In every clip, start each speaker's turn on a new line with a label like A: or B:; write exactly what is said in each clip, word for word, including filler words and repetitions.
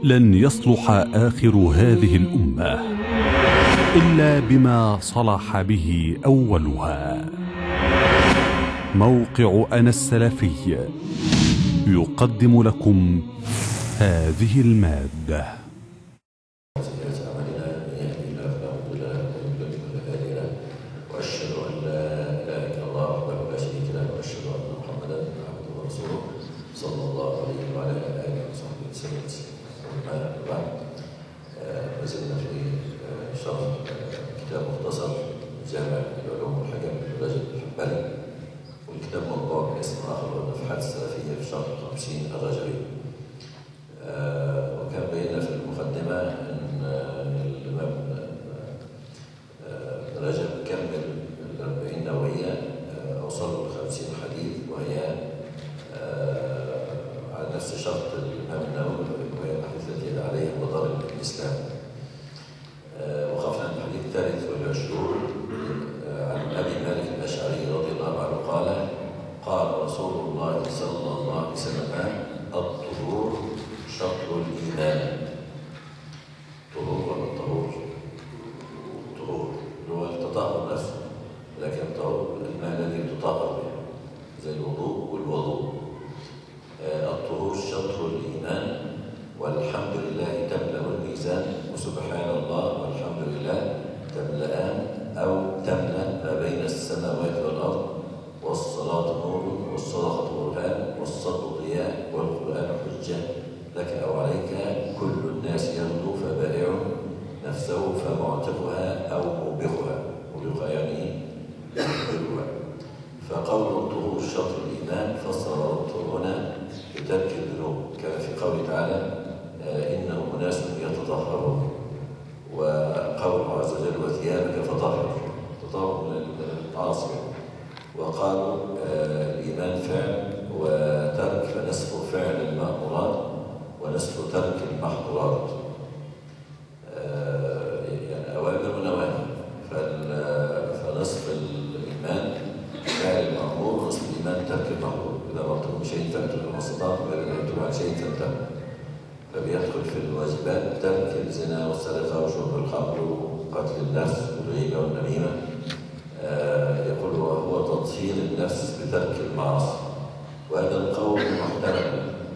A: لن يصلح آخر هذه الأمة إلا بما صلح به أولها. موقع أنا السلفي يقدم لكم هذه المادة.
B: وأشهد أن لا إله إلا الله وحده لا شريك له، وأشهد أن محمدا عبده ورسوله صلى الله عليه وعلى آله وصحبه وسلم. أما بعد، ما زلنا في شرح كتاب مختصر جامع العلوم والحكم لرجل الحنبلي، والكتاب موضوع باسم آخر النفحات السلفية في شرح خمسين الرجبي. وكان بينا في المقدمة أن الإمام رجب كمل الأربعين نووية، أوصلوا لخمسين حديث، وهي على نفس شرط الإمام النووي، وهي الحديث التي عليها مدار الإسلام. وقفنا عند الحديث الثالث والعشرون عن أبي مالك الأشعري رضي الله عنه قال: قال رسول الله صلى الله عليه وسلم: الطهور شطر الإيمان. طهور ولا الطهور؟ طهور هو التطهر نفسه، لكن الطهور الماء الذي تطهر به زي الوضوء والوضوء. الطهور شطر الإيمان، والحمد لله تملأ الميزان، وسبحان الله والحمد لله تملأان أو تملأ ما بين السماوات والأرض. والصلاة نور، والصدقة برهان، والصدق ضياء، والقرآن حجة لك أو عليك. كل الناس يغدو فبائع نفسه فمعتقها أو موبقها. موبقها يعني موبقها. فقول الطهور شطر الإيمان فسر الطهور هنا بترك الذنوب، كما في قوله تعالى: إنهم أناس يتطهرون. وقوله عز وجل: وثيابك فطهر، تطهر من المعاصي. وقالوا الإيمان فعل وترك، فنسف فعل المأمورات ونسف ترك المحظورات، يعني أوامر ونواهي. فنصف الإيمان فعل المأمور، ونصف الإيمان ترك المحظور. إذا أمرتكم بشيء فأتوا كما استطعتم، وإذا نهيتم عن شيء فانتهوا. فبيدخل في الواجبات ترك الزنا والسرقة وشرب الخمر وقتل النفس والغيبة والنميمة. يقول وهو تطهير النفس بترك المعاصي. وهذا القول محتمل،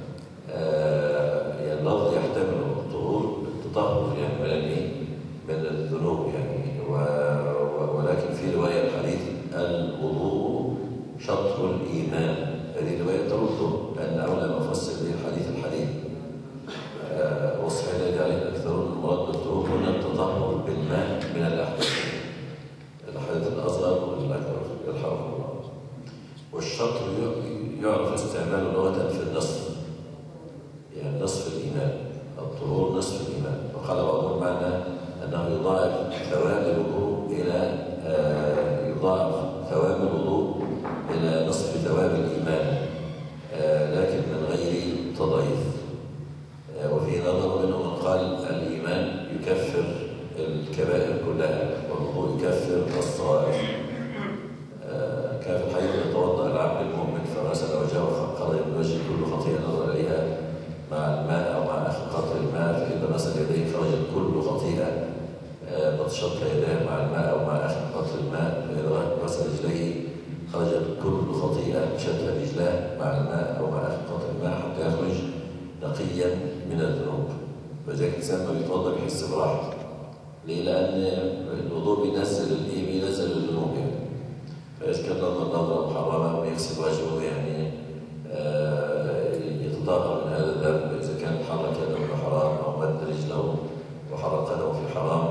B: يعني اللفظ يحتمل الطهور التطهر يعني من الايه؟ من الذنوب يعني. ولكن في روايه الحديث: الوضوء شطر الايمان. هذه روايه ترده، لان اولى ما فسر به الحديث الحديث والصحيح الذي عليه الاكثرون المراد بالطهور هنا التطهر بالماء من الاحداث، الحدث الاصغر والاكبر يرحمه الله. والشطر يعرف استعماله لغه في النصف، يعني نصف الايمان. الطهور نصف الايمان. وقال بعضهم معنى انه يضاعف ثواب الوضوء الى آه يضاعف ثواب الوضوء الى نصف ثواب الايمان، آه لكن من غير تضعيف. آه وفي نظر منهم من قال الايمان يكفر الكبائر كلها، والوضوء يكفر الصغائر. آه كان في الحديث: يتوضا العبد المؤمن فغسل وجهه فخرج من وجهه كل خطيئه نظر اليها مع الماء او مع اخر قطر الماء، فاذا غسل يديه خرجت كل خطيئه بطشتها يداه مع الماء او مع اخر قطر الماء، فاذا غسل رجليه خرجت كل خطيئه مشتها رجلاه مع الماء او مع اخر قطر الماء حتى يخرج نقيا من الذنوب. فذلك الانسان ما بيتوضا بيحس براحه. ليه؟ لان الوضوء بينزل الايه؟ بينزل الذنوب يعني. فاذا كان نظر نظره محرمه ويغسل وجهه يعني آه يتطهر من هذا الذنب. اذا كان حرك يده في حرام او مد رجله وحرق قدمه في حرام،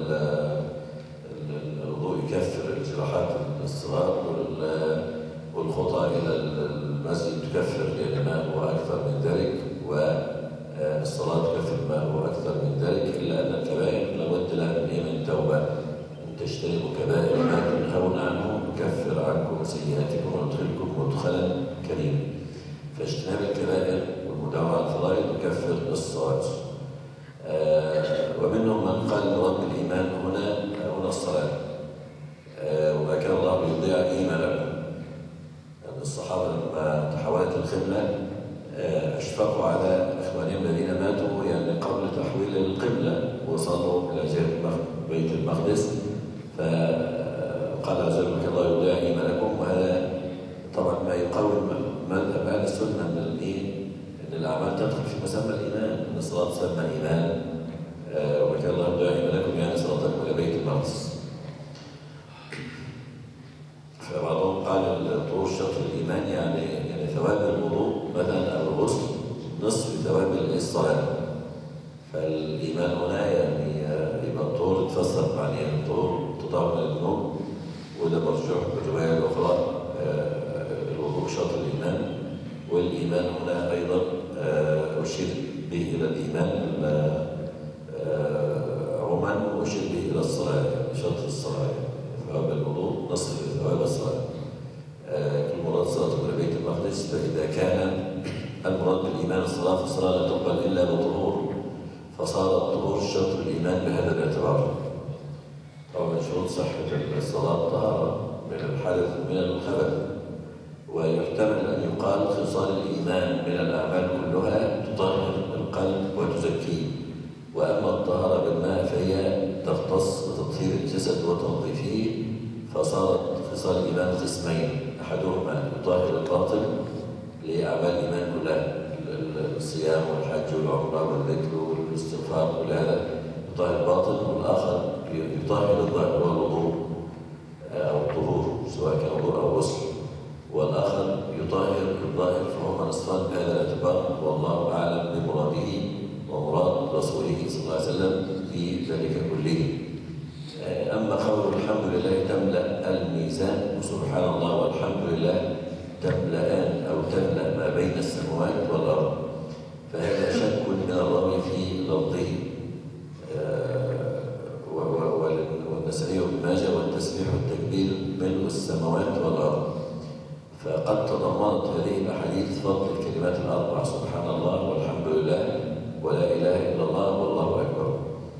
B: فالوضوء يكفر الجراحات الصغار، والخطى الى المسجد تكفر يعني ما هو اكثر من ذلك، والصلاه تكفر ما هو اكثر من ذلك. الا ان الكبائر لابد لها من توبه. ان تجتنبوا كبائر ما تنهون عنه نكفر عنكم سيئاتكم وندخلكم مدخلا كريما. فاجتناب الكبائر والمداومه على الفضائل يكفر الصغائر. آه ومنهم من قال مراد بالايمان هنا هنا الصلاه. آه وما كان الله ليضيع ايمانكم. يعني الصحابه لما تحولت القبله آه اشفقوا وأشفقوا على إخوانهم الذين ماتوا يعني قبل تحويل القبلة وصلوا إلى جهة بيت المقدس، فقال عز وجل الله يضيع إيمانكم. وهذا طبعا ما يقوم مذهب أهل السنة أن الدين أن الأعمال تدخل في مسمى الإيمان، أن الصلاة تسمى إيمان، وكان الله يضيع إيمانكم يعني صلاتكم إلى بيت المقدس. فبعضهم قال طهور شطر الإيمان يعني يعني ثواب الوضوء مثلا أو الغسل نصف ثواب الصلاة. فالإيمان هنا يعني يبقى الطهور تفسر معنى يعني الطهور تطهر من الذنوب، وده مرجوح بالرواية الأخرى الوضوء شطر الإيمان. والإيمان هنا أيضا أشير به إلى الإيمان عموما، وأشير به إلى الصلاة يعني شطر الصلاة، ثواب الوضوء نصف ثواب الصلاة. المراد صلاة إلى بيت المقدس، فإذا كان المراد بالإيمان الصلاة فالصلاة لا تقبل إلا بطهور، فصار الطهور شطر الإيمان بهذا الاعتبار. طبعا من شروط صحة الصلاة طهارة من الحدث من الخبث، ويحتمل أن يقال خصال الإيمان من الأعمال كلها تطهر القلب وتزكيه، وأما الطهارة بالماء فهي تختص بتطهير الجسد وتنظيفه، فصارت خصال الإيمان قسمين، أحدهما يطهر الباطن لأعمال الإيمان كلها، الصيام والحج والعمرة والذكر والاستغفار كل هذا يطهر الباطن، والآخر يطهر الظاهر والوضوء أو الطهور سواء كان وضوء أو غسل، والآخر يطهر الظاهر، فهما نصفان بهذا الاعتبار، والله أعلم بمراده ومراد رسوله صلى الله عليه وسلم في ذلك كله. أما قول الحمد لله تملأ الميزان، وسبحان الله والحمد لله تملأان أو تملأ ما بين السماوات والأرض، فهذا شك من الراوي في لفظه. والنسائي وابن ماجه والتسبيح والتكبير ملء السماوات والأرض، فقد تضمنت هذه الأحاديث فضل الكلمات الأربع سبحان الله والحمد لله ولا إله إلا الله والله أكبر.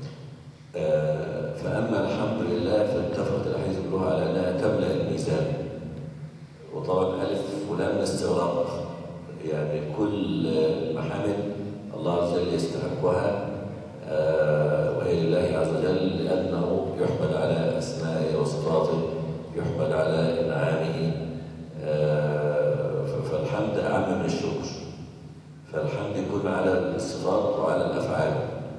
B: فأما الحمد لله فاتفقت الأحاديث كلها على أنها تملأ الميزان، وطبعا ألف ولام الاستغراق، يعني كل محامد الله عز وجل يستحقها، وهي لله عز وجل لأنه يحمد على أسمائه وصفاته، يحمد على إنعامه، فالحمد أعم من الشكر، فالحمد يكون على الصفات وعلى الأفعال،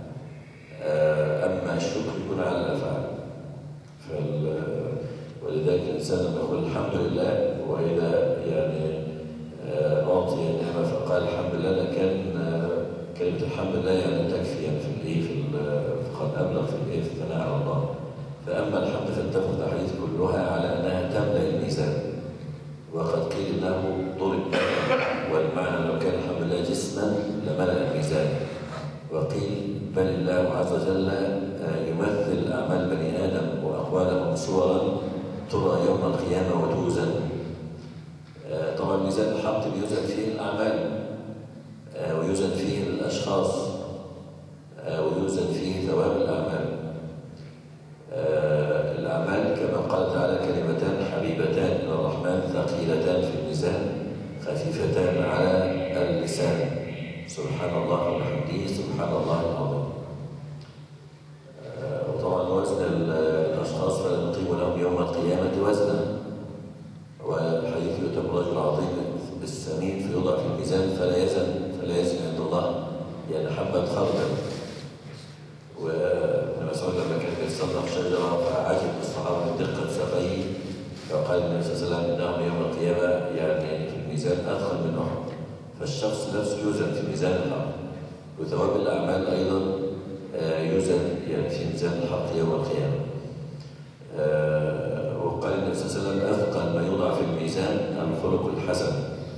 B: أما الشكر يكون على الأفعال. ولذلك الإنسان لما يقول الحمد لله، وإذا يعني أعطي النعمة فقال الحمد لله، لكن كلمة الحمد لله يعني تكفي يعني في الإيه في فقد أبلغ في الإيه في الثناء على الله. فأما الحمد فاتفقت الأحاديث كلها على أنها تملأ الميزان، وقد قيل إنه ضرب، والمعنى لو كان الحمد لله جسما لملأ الميزان، وقيل بل الله عز وجل يمثل أعمال بني آدم وأقوالهم صورا ترى يوم القيامة وتوزن. طبعا ميزان الحق بيوزن فيه الأعمال، ويوزن فيه الأشخاص، ويوزن فيه ثواب الأعمال. الأعمال كما قال تعالى كلمتان حبيبتان إلى الرحمن ثقيلتان في الميزان خفيفتان على اللسان، سبحان الله وبحمده سبحان الله العظيم. وطبعا وزن الأشخاص فلا نقيم لهم يوم القيامة وزنا، والحديث يؤتى برجل عظيم بالسمين فيوضع في الميزان فلا يزن فلا يزن عند الله يعني حبة خردل. وابن مسعود لما كان يتصنف شجرة فعجب الصحابة من دقة ساقيه، فقال النبي صلى الله عليه وسلم إنهم يوم القيامة يعني في الميزان أدخل من أحد، فالشخص نفسه يوزن في ميزان الحق، وثواب الأعمال أيضا يوزن يعني في ميزان الحق يوم القيامة. وقال النبي صلى الله عليه وسلم أثقل ما يوضع في الميزان الخلق الحسن،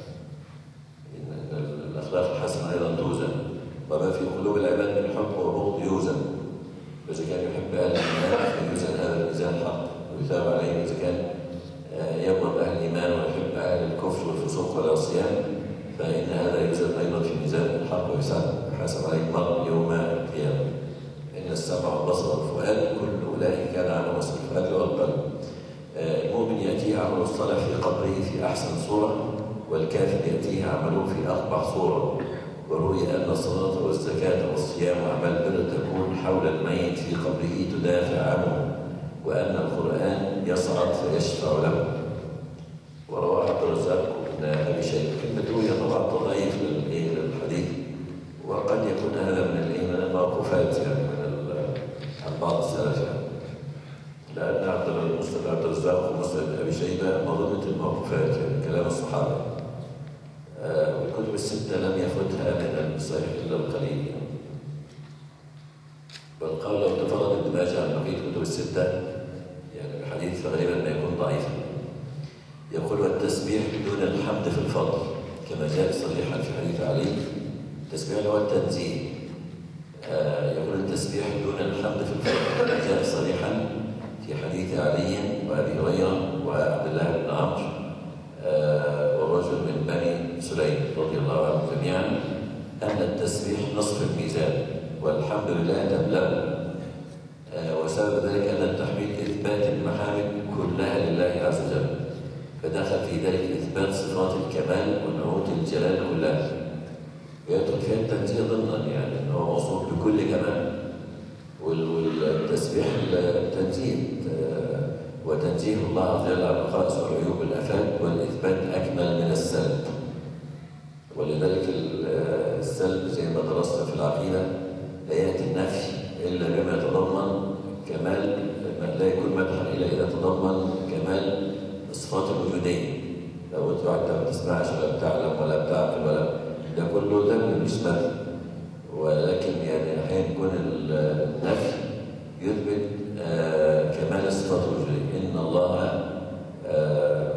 B: إن الأخلاق الحسنة أيضا توزن، وما في قلوب العباد من حب وبغض يوزن، فإذا كان يحب أهل الإيمان فيوزن هذا الميزان الحق ويثاب عليه، إذا كان يبغض أهل الإيمان ويحب أهل الكفر والفسوق والعصيان فإن هذا يوزن أيضا في ميزان الحق ويحاسب عليه المرء يوم القيامة. إن السمع والبصر والفؤاد كل أولئك كان عنه مسؤول، الفؤاد والقلب. المؤمن يأتيه عمله الصالح في قبره في أحسن صورة، والكافر يأتيه عمله في أقبح صورة. وروي أن الصلاة والزكاة والصيام وأعمال البر تكون حول الميت في قبره تدافع عنه، وأن القرآن يصعد فيشفع له. وروى عبد الرزاق بن أبي شيبة. كلمة روي طبعا تضعيف للحديث، وقد يكون هذا من من الموقوفات يعني من عن بعض السلف يعني. لأن عبد المسلم عبد الرزاق ومسلم أبي شيبة مظنة الموقوفات يعني كلام الصحابة. آه والكتب الستة لم يفوتها من الصحيح إلا القليل يعني. والقول لو تفرد ابن ماجه عن بقية الكتب الستة يعني الحديث فغالبا ما يكون ضعيفا. يقول والتسبيح دون الحمد في الفضل كما جاء صريحا في حديث علي. التسبيح هو التنزيه. آه يقول التسبيح دون الحمد في الفضل كما جاء صريحا في حديث علي وابي هريره وعبد الله بن عمرو آه ورجل من بني سليم رضي الله عنهم جميعا ان التسبيح نصف الميزان والحمد لله تبلغ. آه وسبب ذلك ان التحميد اثبات المحامد كلها لله عز وجل، فدخل في ذلك اثبات صفات الكمال ونعوت الجلال كلها، ويدخل فيها التنزيه ضمنا يعني انه موصوف بكل كمال. والتسبيح التنزيه وتنزيه الله عز وجل عن الخصائص والعيوب والافات، والاثبات اكمل من السلب. ولذلك السلب زي ما درسنا في العقيده لا ياتي النفي الا بما يتضمن كمال، لا يكون مدحا الا اذا تضمن كمال الصفات الوجوديه. لو انت ما بتسمعش ولا بتعلم ولا بتعقل ولا ده كله ده مش مدح، ولكن يعني احيانا يكون النفي يثبت آه كمال الصفات الوجوديه. ان الله آه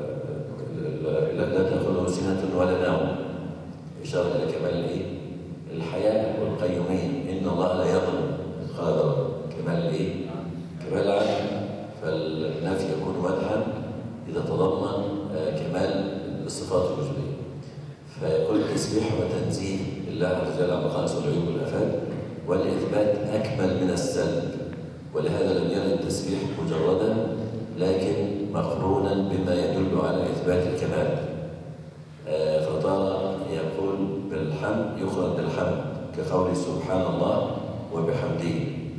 B: لا تاخذه سنه ولا نوم، اشاره الى كمال الايه؟ الحياه والقيوميه. ان الله لا يظلم مثقال ذره، كمال الايه؟ كمال العدل. فالنفي يكون مدحا اذا تضمن آه كمال الصفات الوجوديه. فيقول التسبيح وتنزيه الله عز وجل عن الخصائص والعيوب والافات، والاثبات اكمل من السلب. ولهذا لم يرد التسبيح مجردا لكن مقرونا بما يدل على اثبات الكمال. آه فطال يقول بالحمد يخرج بالحمد كقول سبحان الله وبحمده.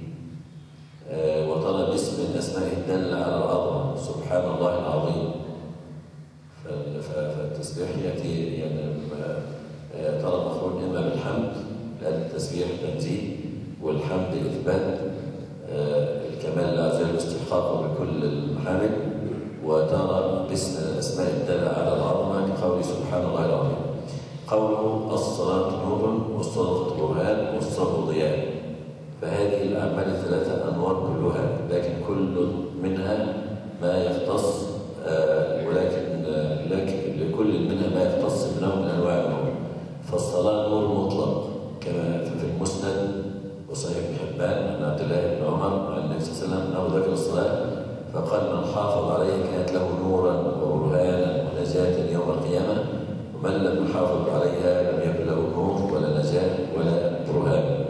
B: آه وطلب اسم من اسماء الدل على العظمه سبحان الله العظيم. فالتسبيح ياتي يعني طلب مخروج اما بالحمد لان التسبيح تنزيه، والحمد اثبات الكمال لله عز وجل واستحقاقه بكل المحامد، وترى باسم الاسماء الداله على العظمه كقول سبحان الله العظيم. قوله الصلاه نور والصدقه برهان والصبر ضياء. فهذه الاعمال الثلاثه انوار كلها، لكن كل منها ما يختص آه ولكن آه لكن لكل منها ما يختص بنوع من انواع النور. فالصلاه نور مطلق كما في المسند وصحيح ابن حبان عن عبد الله بن عمر عن النبي صلى الله عليه وسلم انه ذكر الصلاه فقال من حافظ عليها كانت له نورا وبرهانا ونجاه يوم القيامه، ومن لم يحافظ عليها لم يكن له نور ولا نجاه ولا برهان.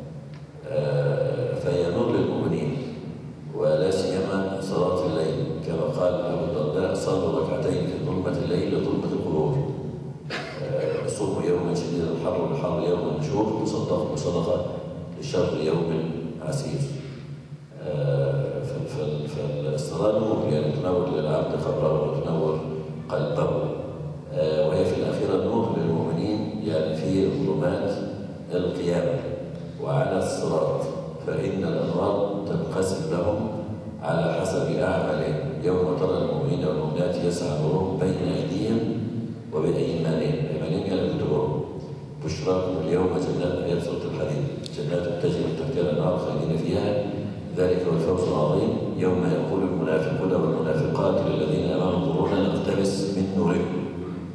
B: آه فهي نور للمؤمنين، ولا سيما صلاه الليل كما قال ابو الدرداء صلوا ركعتين في ظلمه الليل لظلمه القبور. آه صوموا يوما شديد الحر والحر يوم النشور، وصدقوا صدقه لشر يوم عسير. آه فالصلاه نور يعني تنور للعبد خبره وتنور قلبه. آه وهي في الاخيره نور للمؤمنين يعني في ظلمات القيامه وعلى الصراط، فان الانوار تنقسم لهم على حسب اعمالهم. يوم ترى المؤمنين والمؤمنات يسعى نورهم بين ايديهم وبايمانهم، ايمانهم يعني كتبهم. بشراكم اليوم جنات، هي سوره الحديد، جنات تجري من تحتها الانهار خالدين فيها ذلك هو الفوز العظيم. يوم يقول المنافقون والمنافقات للذين امنوا انظرونا نقتبس من نوركم.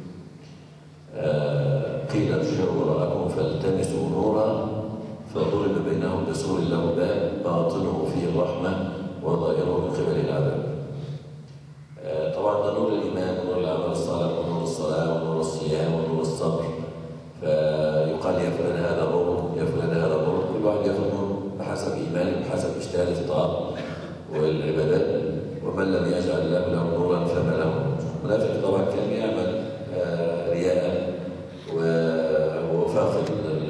B: آه قيل ارجعوا وراءكم فالتمسوا نورا فضرب بينهم بسور له باب باطنه فيه الرحمه وظاهره من قبل العذاب. آه طبعا ده نور الايمان ونور العمل الصالح ونور الصلاه ونور الصيام ونور الصبر. فيقال يا فلان هذا نور، يا فلان هذا نور، كل واحد ياخذ نور بحسب ايمانه بحسب اجتهاده في الطاعات والعبادات. ومن لم يجعل الله له نورا فما له. المنافق طبعا كان يعمل آه رياء وفاقد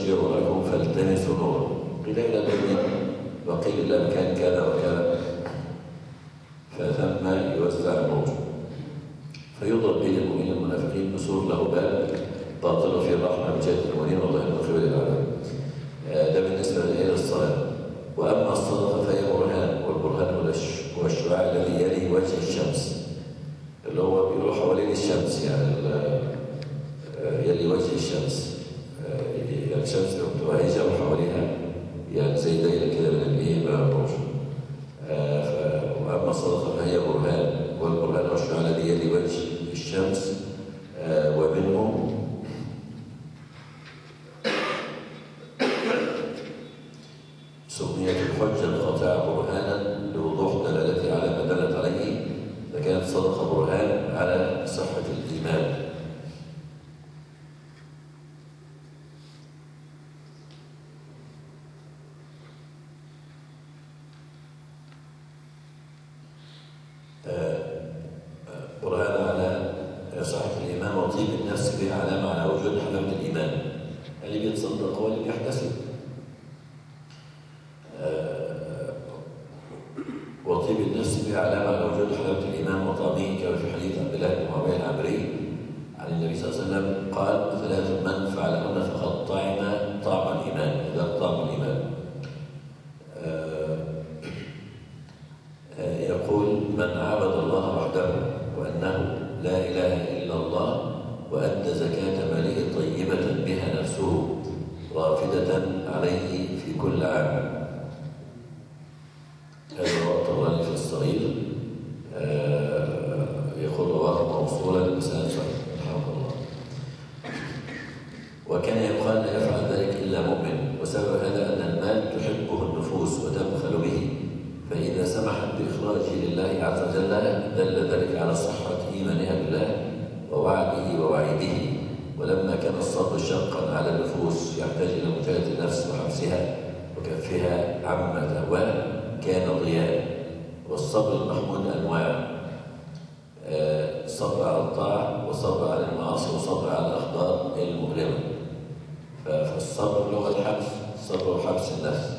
B: يستنجرونكم فالتمسوا نورا قيل إلى من وقيل إلى مكان كذا وكذا فثم يوزع النور فيضرب بين المؤمنين المنافقين بسور له باب باطل في الرحمة بجهة المؤمنين والله من قبل العالم. ده بالنسبة إلى الصلاة. وأما الصدقة فهي برهان والبرهان هو الشعاع الذي يلي وجه الشمس اللي هو بيروح حوالين الشمس يعني يلي وجه الشمس يعني الشمس بتبقى هي جو حواليها يعني زي دايرة كده من الإيه ما بروش. وأما الصدقة فهي برهان والبرهان هو الشعاع الذي يلي وجه الشمس ومنهم سميت الحجة القاطعة برهانا لوضوح دلالته على ما دلت عليه فكانت صدقة برهان على صحة الإيمان. برهان على صحة الإيمان وطيب النفس بها علامة على وجود حلاوة الإيمان اللي بيتصدق هو اللي بيحتسب. وطيب النفس بها علامة على وجود حلاوة الإيمان وطعمه كما في حديث عبد الله بن معاوية العمري عن النبي صلى الله عليه وسلم قال ثلاث من فعلهن فقد طعم طعم الإيمان ذاق طعم الإيمان. يقول من عبد الله وحده وأنه لا إله إلا الله وأدى زكاة ماله طيبة بها نفسه رافدة عليه في كل عام. هذا هو الطبراني في الصغير يقول رواه موصولا بسند صحيح رحمه الله. وكان يقال لا يفعل ذلك إلا مؤمن وسبب هذا أن المال تحبه النفوس وتبخل به فإذا سمحت بإخراجه لله عز وجل دل ذلك على صحة إيمانها بالله ووعده ووعيده. ولما كان الصبر شقا على النفوس يحتاج إلى مجاهدة النفس وحبسها وكفها عما تهواه كان ضياء. والصبر المحمود أنواع صبر على الطاعة وصبر على المعاصي وصبر على الأخبار المؤلمة. فالصبر اللي هو الحبس الصبر وحبس النفس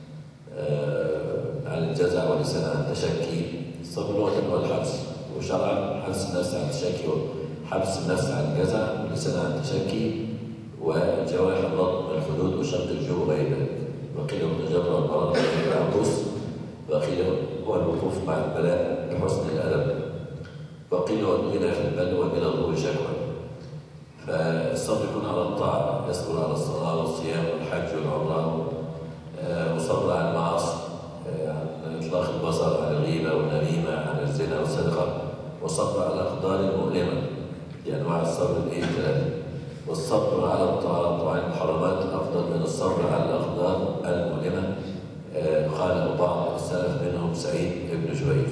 B: عن الجزع واللسان عن التشكي. الصبر لغة هو الحبس وشرعا حبس النفس عن التشكي وحبس النفس عن الجزع واللسان عن التشكي وجوارح البطن والخدود وشق الجوع وغيره. وقيل التجرع والمرض والعبوس وقيل هو الوقوف مع البلاء بحسن الأدب وقيل هو الغنى في البلوى بلا ظهور شكوى. فالصبر يكون على الطاعة يصبر على الصلاة والصيام والحج والعمرة وصبر على المعاصي عن إطلاق البصر عن الغيبة والنميمة عن الزنا والسرقة وصبر على الأقدار المؤلمة لأنواع الصبر الإيه ثلاثة. والصبر على الطاعات وعن المحرمات أفضل من الصبر على الأقدار المؤلمة قاله بعض السلف منهم سعيد بن جبير.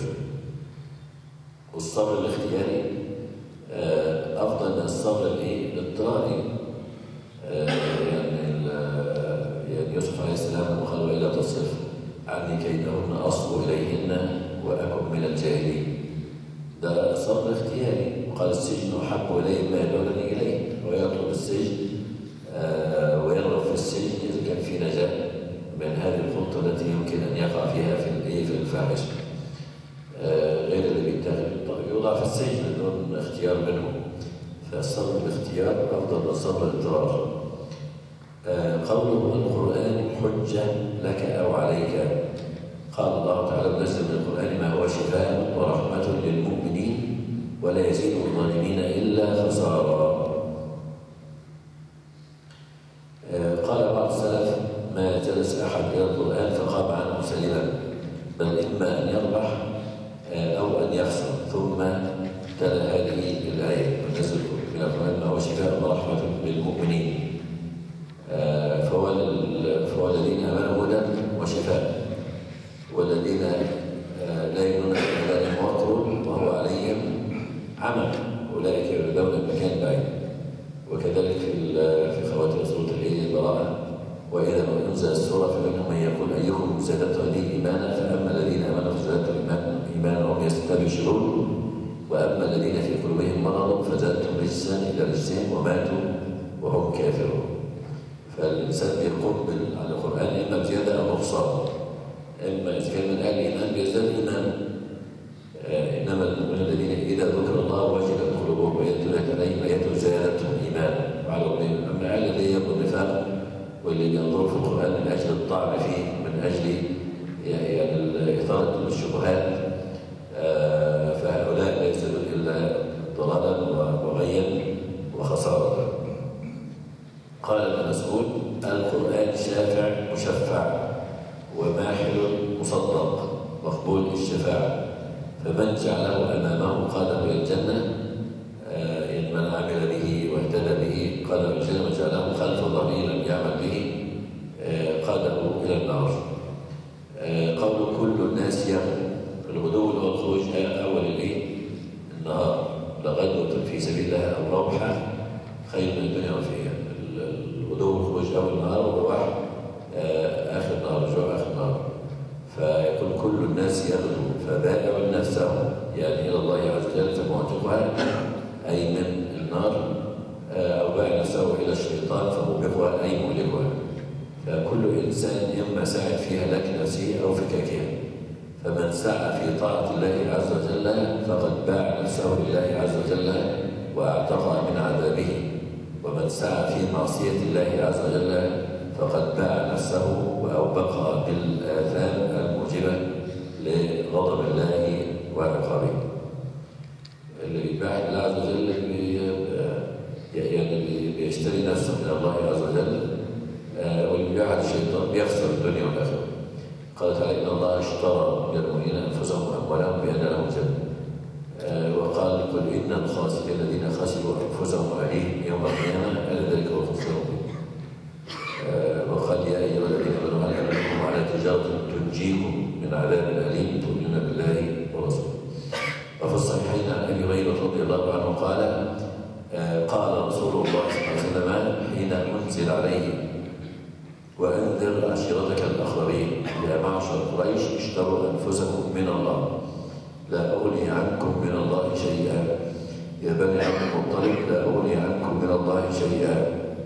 B: والصبر الاختياري أفضل من الصبر الاضطراري يعني يعني يوسف عليه السلام لما قالوا إلا تصرف عني كيدهن أصب إليهن وأكن من الجاهلين ده صبر اختياري. وقال السجن أحب إليه ما يدعونني إليه ويطلب السجن ويرغب في السجن إذا كان في نجاة من هذه الخطة التي يمكن أن يقع فيها في في الفاحشة غير اللي بيتاخد يوضع في السجن بدون اختيار منه. فالصبر بالاختيار أفضل من الصبر الاضطرار. قوله القرآن حجة لك أو عليك قال الله تعالى نزل من القرآن ما هو شفاء ورحمة للمؤمنين ولا يزيد الظالمين إلا خسارا. قال بعض السلف ما جلس أحد إلى القرآن فقام عنه سلما بل إما أن يربح أو أن يخسر. ثم تلا هذه الآية ونزل من القرآن ما هو شفاء ورحمة للمؤمنين فهو فهو الذين آمنوا هدى وشفاء والذين لا يؤمنون بالله وقر وهو عليهم عمى أولئك يردون المكان بعيد. وكذلك في في خواتم سورة البراءة وإذا ما أنزل السورة فمنهم من يقول أيكم زادته هذه إيمانا فأما الذين آمنوا فزادتهم إيمانا وهم يستبشرون وأما الذين في قلوبهم مرض فزادتهم رجسا إلى رجسهم وماتوا وهم كافرون. فالإنسان بيقبل على القرآن إما بزيادة أو نقصان، إما إذا كان من أهل الإيمان بيزداد إيمان. آه إنما المؤمنون الذين إذا ذكر الله وجلت قلوبهم وإذا تليت عليهم آياته زادتهم إيمانا وعلى ربهم. أما أهل الذي يبدو النفاق واللي بينظروا في القرآن من أجل الطعن فيه، من أجل يعني إثارة الشبهات، آه فهؤلاء لا يزدادون إلا ضلالا وغيا وخسارة. قال ابن مسعود: القرآن شافع مشفع وماحل مصدق مقبول الشفاعة، فمن جعله أمامه قاده إلى الجنة، آه إن من عمل به واهتدى به قاده إلى الجنة، من جعله خلف ظهره لم يعمل به آه قاده إلى النار. آه قول كل الناس يغدو، الغدو اللي هو الخروج أول الإيه؟ النهار، لغدوة في سبيل الله أو روحة خير من الدنيا وفيها. الغدو والخروج أول النهار والرواح آه آخر النهار، رجوع آخر النهار. فيقول كل الناس يغدو فبائع نفسه يعني إلى الله عز وجل فمعتقها أي من النار، أو باع نفسه إلى الشيطان فموبقها أي مهلكها. فكل إنسان إما سعى في هلاك نفسه أو فكاكها، فمن سعى في طاعة الله عز وجل فقد باع نفسه لله عز وجل وأعتقها من عذابه، ومن سعى في معصية الله عز وجل فقد باع نفسه وأوبقها بالآثام الموجبة لغضب الله وعقابه. اللي بيباع الله عز وجل يعني بيشتري نفسه من الله عز وجل، واللي بيبيع الشيطان بيخسر الدنيا والآخرة. قال تعالى: إن الله اشترى من المؤمنين أنفسهم وأموالهم بأن لهم الجنة. وقال: قل إن الخاسرين الذين خسروا أنفسهم وأهليهم يوم القيامة ألا ذلك هو الخسران المبين. وقال: يا أيها الذين آمنوا هل أدلكم على تجارة تنجيكم من عذاب أليم تؤمنون بالله ورسوله. وفي الصحيحين عن أبي هريرة رضي الله عنه قال: قال رسول الله صلى الله عليه وسلم حين أنزل عليه: وأنذر عشيرتك الأقربين يا معشر قريش اشتروا أنفسكم من الله لا أغني عنكم من الله شيئا، يا بني عبد المطلب لا أغني عنكم من الله شيئا.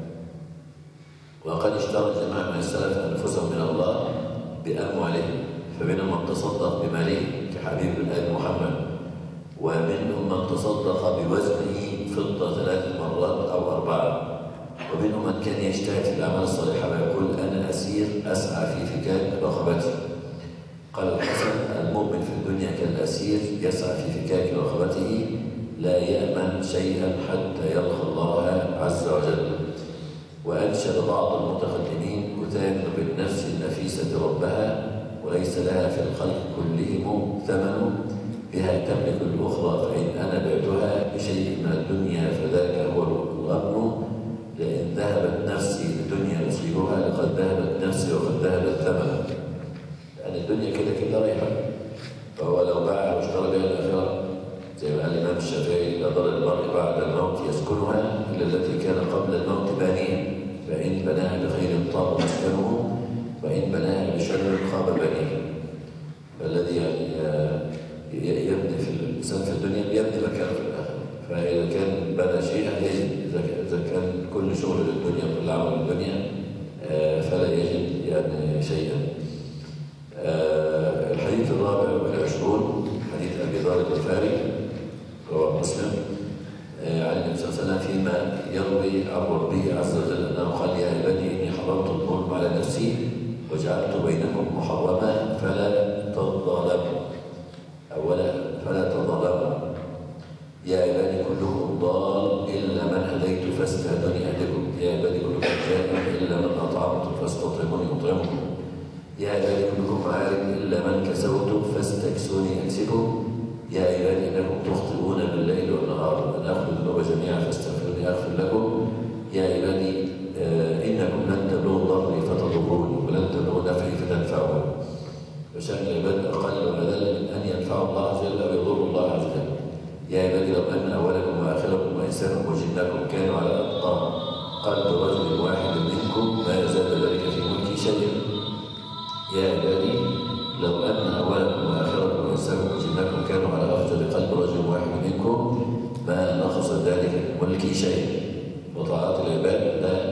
B: وقد اشترى جماعة من السلف أنفسهم من الله بأموالهم، فمنهم من تصدق بماله كحبيب بن آل محمد، ومنهم من تصدق بوزنه فضة ثلاث مرات أو أربعة، ومنهم من كان يجتهد في الأعمال الصالحة ويقول: أنا أسير أسعى في فكاك رقبتي. قال الحسن: المؤمن في الدنيا كالأسير يسعى في فكاك رقبته لا يأمن شيئا حتى يلقى الله عز وجل. وأنشد بعض المتقدمين: كتاب بالنفس النفيسة ربها وليس لها في الخلق كلهم ثمن، بها تملك الأخرى فإن أنا بعتها بشيء من الدنيا فذاك هو الغبن، لئن ذهبت نفسي للدنيا أصيبها لقد ذهبت نفسي وقد ذهب الثمن. يعني الدنيا كده كده رايحة، فهو لو باعها واشترى بها الآخرة زي ما قال الإمام الشافعي: لا ضر المرء بعد الموت يسكنها إلا التي كان قبل الموت بانيها، فإن بناها بخير طاب مسكنه وإن بناها بشر خاب بنيه. فالذي يعني يبني في الإنسان في الدنيا يبني مكانه في الآخرة. فإذا كان بنى شيء يجد، إذا كان كل شغل للدنيا وكل عمل للدنيا فلا يجد يعني شيئا. الحديث الرابع والعشرون حديث أبي ذر الغفاري رواه مسلم عن النبي صلى الله عليه وسلم فيما يروي عن ربه عز وجل أنه قال: يا عبادي إني حرمت الظلم على نفسي وجعلت بينكم محرما فلا تظلموا. أولا فلا تظلموا. يا عبادي كلكم ضال إلا من هديت فاستهدوني أهدكم. يا عبادي كلكم جائع إلا من أطعمت فاستطعموني أطعمكم. يا عبادي كلكم عارف إلا من كسوت فاستكسوني أكسكم. يا عبادي إنكم تخطئون بالليل والنهار أن أخذ الذنوب جميعا فاستغفروني أغفر لكم. يا عبادي آه إنكم لن تبلغوا ضري فتضروني ولن تبلغوا نفعي فتنفعوني. فشأن العباد أقل وأذل من أن ينفعوا الله عز وجل أو يضروا الله عز وجل. يا عبادي لو أن أولكم وآخركم وإنسانكم وجنكم كانوا على أتقى قلب رجل واحد منكم ما زاد ذلك في ملكي شيئا. يا عبادي لو أن أولكم وآخركم وإنسانكم وجنكم كانوا على أفضل قلب رجل واحد منكم ما نقص ذلك من ملكي شيئا. وطاعات العباد لا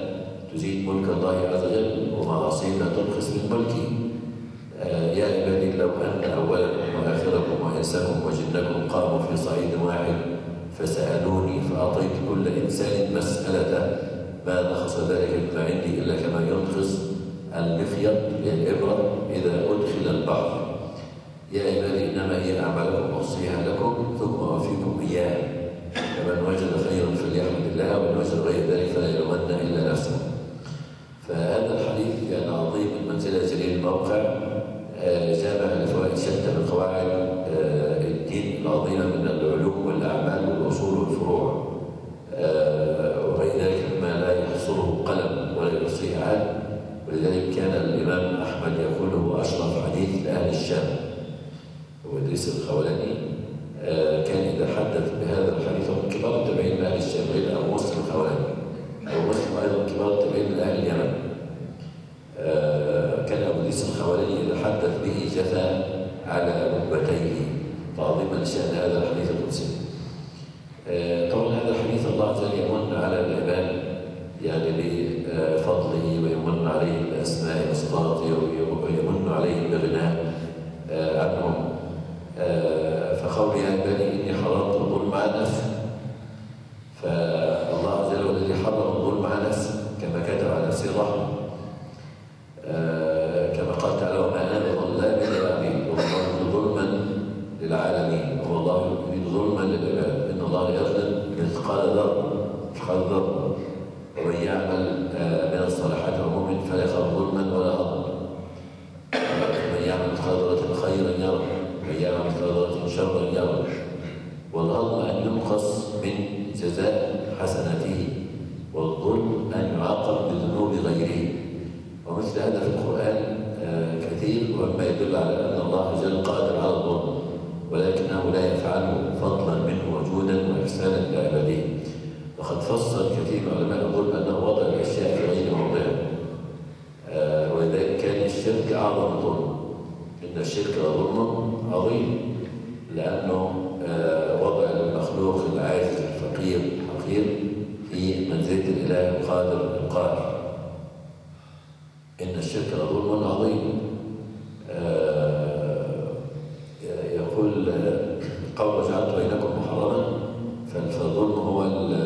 B: تزيد ملك الله عز وجل، ومعاصيه لا تنقص من ملكه. آه يا عبادي لو أن أولكم وآخركم وإنسكم وجنكم قاموا في صعيد واحد فسألوني فأعطيت كل إنسان مسألته ما نقص ذلك مما عندي إلا كما ينقص المخيط الإبرة إذا أدخل البحر. يا عبادي إنما هي أعمالكم أحصيها لكم ثم أوفيكم إياها، فمن وجد خيرا فليحمد الله ومن وجد غير ذلك فلا يلومن إلا نفسه. فهذا الحديث كان عظيم المنزلة جليل الموقع، جامع لفوائد شتى من قواعد الدين العظيمة من العلوم والأعمال والأصول والفروع وغير ذلك مما لا يحصره قلم ولا يحصيه عاد. ولذلك كان الإمام أحمد يقول هو أشرف حديث لأهل الشام، وإدريس الخولاني كان إذا حدث بهذا الحديث من كبار التابعين من أهل الشام، غير أبو مسلم الخولاني. أبو مسلم أيضا كبار التابعين من أهل اليمن. كان أبو إدريس الخولاني إذا حدث به جثى على ركبتيه تعظيما لشأن هذا الحديث القدسي. طبعا هذا الحديث الله عز وجل يمن على العباد يعني بفضله، ويمن عليهم بأسماء وصفاته، ويمن عليهم بغناء عنهم. فقول يا عبادي إني حرمت الظلم على نفسي، فالله عز وجل الذي حرم الظلم على نفسه كما كتب على نفسه الرحمة، كما قال تعالى وما أنا بظلام للعبيد والله ظلما للعالمين، والله يريد ظلما للعباد، إن الله يظلم مثقال ذرة مثقال ذرة ومن يعمل من الصالحات ومؤمن فلا يخاف ظلما ولا هضما، ومن يعمل مثقال ذرة خيرا يره ومن يعمل مثقال ذرة شرا يره. والهضم أن ينقص من جزاء حسناته، والظلم أن يعاقب بذنوب غيره. ومثل هذا في القرآن كثير، وما يدل على أن الله جل قادر على الظلم، ولكنه لا يفعله فضلا منه وجودا وإحسانا لعباده. وقد فسر كثير من علماء الظلم أنه وضع الأشياء في غير موضعها، ولذلك كان الشرك أعظم ظلم. إن الشرك لظلم عظيم، لأنه وضع المخلوق العاجز الفقير الحقير في منزلة الإله القادر القاهر. إن الشرك لظلم عظيم. يقول قول جعلت بينكم محرما، فالظلم هو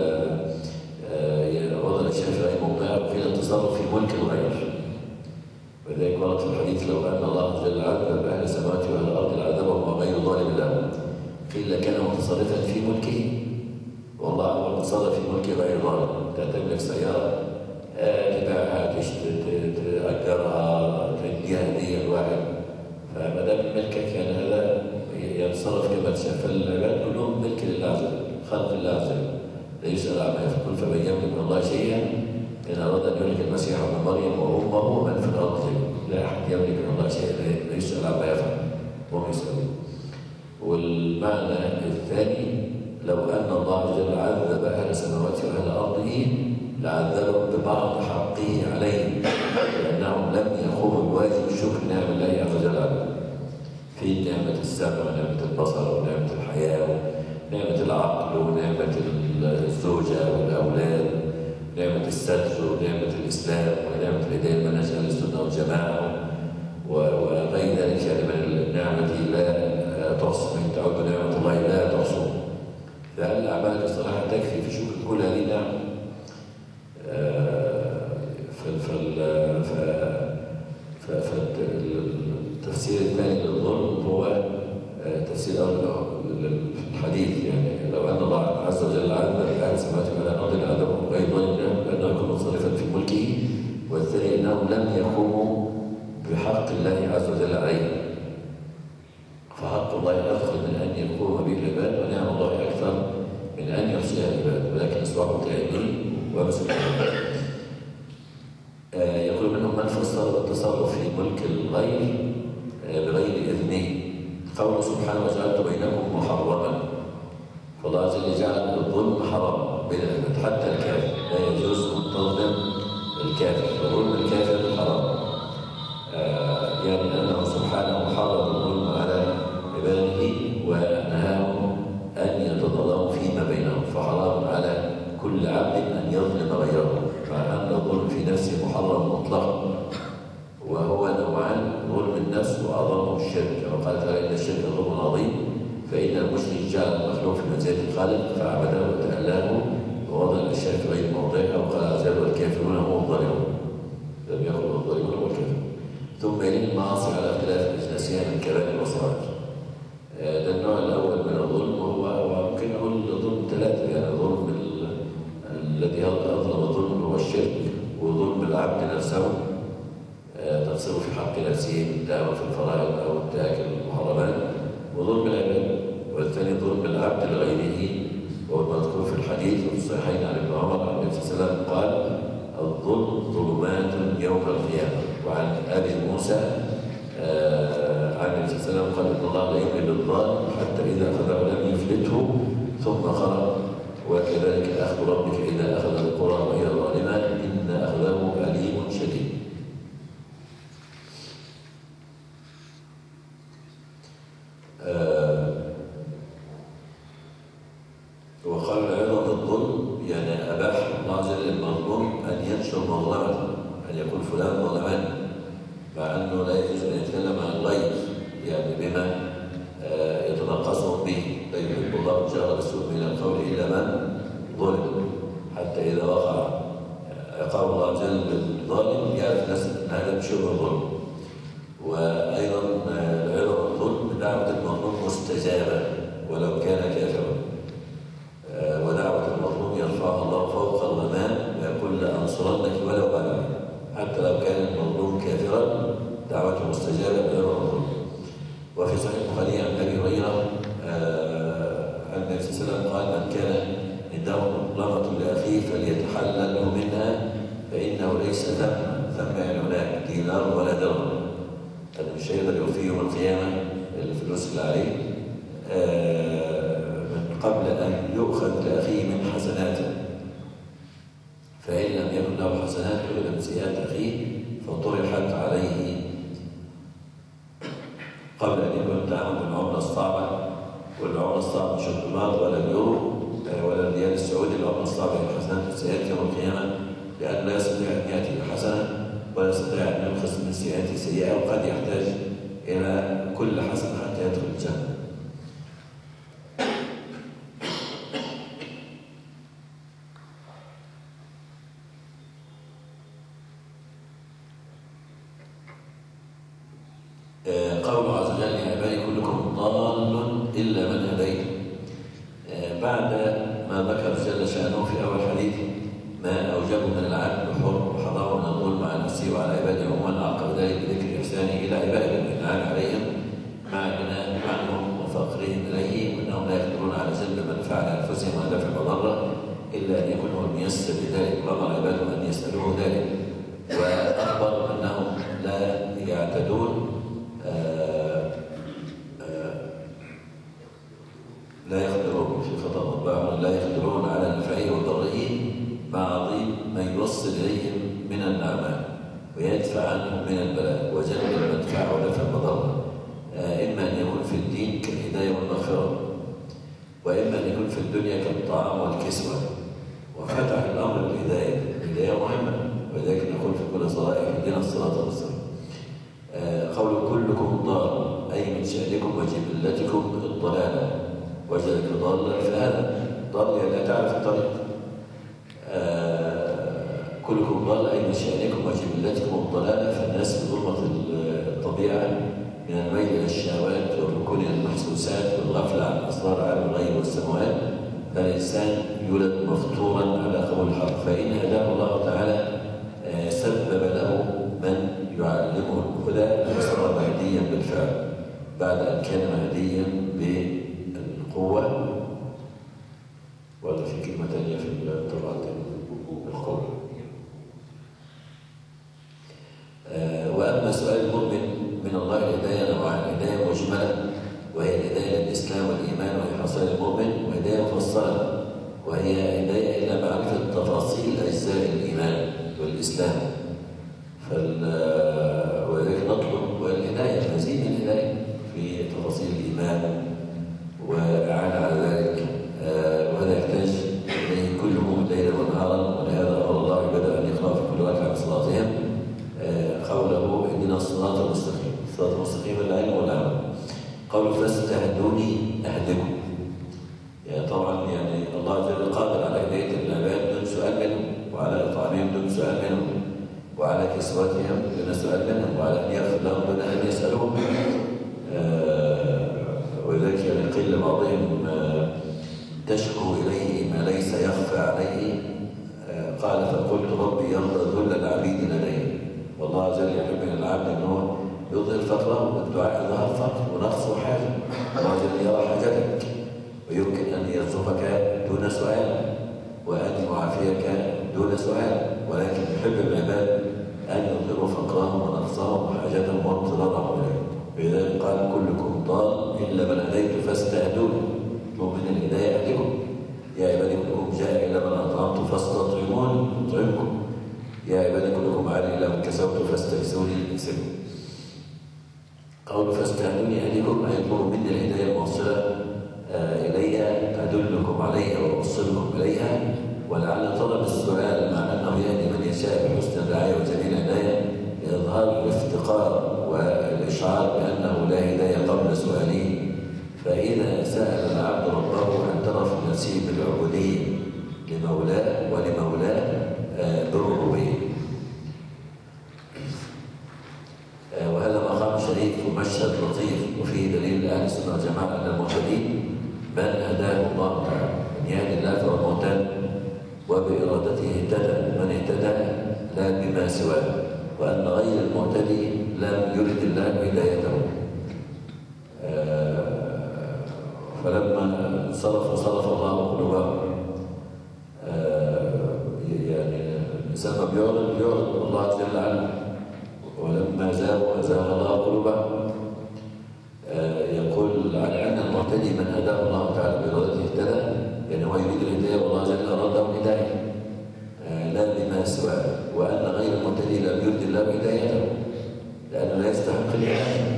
B: وضع الأشياء في غير موضعها، وقيل التصرف في ملك الغير. ولذلك ورد في الحديث لو أن الله جل عذب أهل السماوات وأهل الأرض لعذبهم وغير ظالم لهم، قيل كان متصرفا في ملكه، والله هو متصرف في ملك غير ظالم. تملك سيارة تبيعها تأجرها تديها هدية لواحد، فما دام ملكك كان هذا يتصرف كما تشاء. فالعباد كلهم ملك لله عز وجل، خلق الله عز وجل، لا يسأل عما يفعل. فمن يملك من الله شيئا إن أراد أن يملك المسيح ابن مريم وأمه ومن في الأرض جميعا، لا أحد يملك من الله شيئا لا يسأل عما يفعل وهم يسألون. والمعنى الثاني لو أن الله عز وجل عذب أهل السماوات وأهل أرضه لعذبهم ببعض حقه عليهم، لأنهم لم يقوموا بواجب شكر نعم الله عز وجل عليهم في نعمة السمع ونعمة البصر ونعمة الحياة ونعمة العقل ونعمة الزوجة والأولاد ونعمة الستر ونعمة الإسلام ونعمة الهداية المنهج أهل السنة والجماعة وغير ذلك من النعمة لا تحصى، إن تعود نعمة الله لا تحصى. فهل أعمالك الصالحة تكفي في شكر كل هذه النعم؟ فالتفسير الثاني للظلم هو تفسير الحديث، يعني لو أن الله عز وجل عذب أهل السماوات والأرض أرض عذبهم غير ظالم لأنه يكون متصرفا في ملكه، والثاني أنهم لم يقوموا بحق الله عز وجل عليه، فحق الله أفضل من أن يقوم به العباد، ونعم الله أكثر من أن يحصيها العباد، ولكن أصبحوا كائنين ومسلمين. آه يقول منهم من فسر التصرف في ملك الغير آه بغير إذنه، قوله سبحانه وجعلت بينكم محرما، فالله عز وجل جعل الظلم حرام بين العباد حتى الكافر، لا يجوز أن تظلم الكافر، فظلم الكافر حرام. آه يعني أنه سبحانه حرم الظلم على عباده ونهاهم أن يتظلموا فيما بينهم، فحرام على كل عبد أن يظلم غيره، مع أن الظلم في نفسه قال تعالى إن الشرك ظلم عظيم فإن المشرك جعل المخلوق في منزلة الخالق فعبده وتألاه ووضع الأشياء في غير موضعها وقال عز وجل والكافرون هم الظالمون لم يقل الظالمون هو الكافر. ثم يلين المعاصي على اختلاف أجناسها من كبائر وصغائر. ده النوع الأول من الظلم وهو ممكن أقول ظلم ثلاثة يعني ظلم الذي أظلم الظلم هو الشرك وظلم العبد نفسه تقصيره في حق نفسه بالدعوة في الفرائض أو انتهاك المحرمات وظلم العباد والثاني ظلم العبد لغيره وهو المذكور في الحديث وفي الصحيحين عن ابن عمر عن النبي صلى الله عليه وسلم قال الظلم ظلمات يوم القيامة. وعن أبي موسى عن النبي صلى الله عليه وسلم قال إن الله لا يمهل الظالم حتى إذا أخذه لم يفلته ثم قرأ وكذلك أخذ ربك إذا أخذ القرى وهي ظالمة إن أخذه أليم شديد. وقال أيضا الظلم يعني أباح الله عز وجل للمظلوم أن ينشر مظلمته أن يقول فلان ظلمني مع أنه لا يجوز أن يتكلم عن الغيب يعني بما يتنقصهم به لا يحب الله الجهر بالسوء من القول إلا من ظلم حتى إذا وقع عقاب الله عز وجل بالظالم يعرف الناس أن هذا شبه ظلم. وأيضا أيضا الظلم دعوة المظلوم مستجابة ولو كان كافرا ودعوة المظلوم يرفعها الله فوق الغمام ويقول لأنصرنك ولو بلغ حتى لو كان المظلوم كافرا دعوته مستجابة غير المظلوم. وفي صحيح البخاري عن أبي هريرة عن النبي صلى الله عليه وسلم قال من كان عنده مظلمة لأخيه فليتحلل منها فإنه ليس ثم ثم يعني هناك دينار ولا درهم هذا مش هيقدر يوفيه يوم القيامة الفلوس اللي عليه من قبل أن يؤخذ لأخيه من حسناته فإن لم يكن له حسنات إلا من سيئات أخيه فطرحت عليه قبل أن يكون التعامل بالعملة الصعبة والعملة الصعبة مش الدولار ولا اليورو ولا الريال السعودي. العملة الصعبة هي حسنات السيئات يوم القيامة لأن لا يستطيع أن يأتي بحسنة ولا يستطيع أن ينقص من سيئاته سيئة وقد يحتاج إلى كل حسنة حتى يدخل الجنة. قوله عز وجل يا عبادي كلكم ضال إلا من هديته. بعد ما ذكر جل شأنه في أول حديث ما أوجبه من العدل وحرمه من الظلم على نفسه وعلى عباده عموما عقب ذلك بذكر إحسانه إلى عباده والإنعام عليهم مع غنى عنهم وفقرهم إليه وأنهم لا يقدرون على جلب منفعة لأنفسهم ودفع مضرة إلا أن يكون هو الميسر لذلك وأمر عباده أن يسألوه ذلك وأخبر أنهم لا يعتدون آآ آآ لا يقدرون في خطأ مطبع لا يقدرون على نفعه وضره مع عظيم ما يوصل إليهم من النعماء ويدفع عنهم من البلاء وجلب المنفعة ودفع المضرة إما أن يكون في الدين كالهداية والمغفرة وإما أن يكون في الدنيا كالطعام والكسوة وفتح الأمر بالهداية. الهداية مهمة ولذلك نقول في كل صلاة اهدنا الصراط المستقيم. قول كلكم ضال أي من شأنكم وجبلتكم الضلالة وجدك ضالا فهذا ضال يعني لا تعرف الطريق. كلكم ضال أي من شأنكم وجبلتكم الضلالة فالناس في ظلمة الطبيعة من الميل إلى الشهوات والركون إلى المحسوسات والغفلة عن أسرار عالم الغيب والسماوات فالإنسان يولد مفطورا على قول الحق فإن هداه الله تعالى سبب له من يعلمه الهدى فصار مهديا بالفعل بعد أن كان مهديا بالقوة. ولا في كلمة ثانية في الطبعات القوة. وأما سؤال المؤمن من الله الهداية نوعان هداية مجملة وهي الهداية للإسلام والإيمان وهي حصيل المؤمن وهداية مفصلة وهي هداية إلى معرفة تفاصيل أجزاء الإيمان والإسلام ولذلك نطلب الهداية مزيد من الهداية في تفاصيل الإيمان وإعانة على ذلك وهذا يحتاج إليه كل مؤمن ليلا ونهارا ولهذا أمر الله عباده أن يقرأ في كل ركعة من صلاتهم قوله اهدنا الصراط المستقيم. الصراط المستقيم العلم والعمل كسوتهم دون سؤال منهم، وعلى أن يغفر لهم دون أن يسألوهم. آه ولذلك يعني قيل لبعضهم آه تشكو إليه ما ليس يخفى عليه، آه قال فقلت ربي يرضى ذل العبيد لدي. والله عز وجل يحب من العبد أن هو يظهر فقره، والدعاء ظهر فقر ونقص وحاجة. الله عز وجل يرى حاجتك ويمكن أن يرزقك دون سؤال وأن يعافيك دون سؤال، ولكن يحب العباد أن يظهروا فقرهم ونقصهم وحاجتهم واضطرارهم إليه. لذلك قال كلكم ضال إلا من هديت فاستهدوني. مؤمن الهداية أهدكم. يا عبادي كلكم جاء إلا من أطعمت فاستطعموني أطعمكم. يا عبادي كلكم عالي إلا من كسوت فاستكسوني أكسبكم. قول فاستهدوني أهدكم أي يطلب مني الهداية الموصلة إلي، أدلكم عليها وأوصلكم إليها. ولعل طلب السؤال مع أنه يهدي من يشاء بحسن الرعاية وجميل الهداية لإظهار الافتقار والإشعار بأنه لا هداية قبل سؤاله. فإذا سأل العبد ربه اعترف بنفسه بالعبودية لمولاه ولمولاه بالربوبية. وهذا مقام شريف ومشهد لطيف، وفيه دليل أهل السنة والجماعة أن المهتدين من هداه الله تعالى. من يهدي الله فهو مهتد وبإرادته اهتدى. من اهتدى لا بما سواه، وأن غير المهتدي لم يرد الله هدايته. فلما صرف صرف الله قلوبهم. يعني الإنسان ما بيعرض بيعرض الله جل عنه، ولما زاغوا أزاغ الله قلوبهم. يقول على أن المهتدي من هداه الله تعالى بإرادته اهتدى، يعني هو يريد الهداية والله جل أراده الهداية لا بما سواه، وأن غير المهتدي لم يرد الله هدايته لأنه لا يستحق الهداية.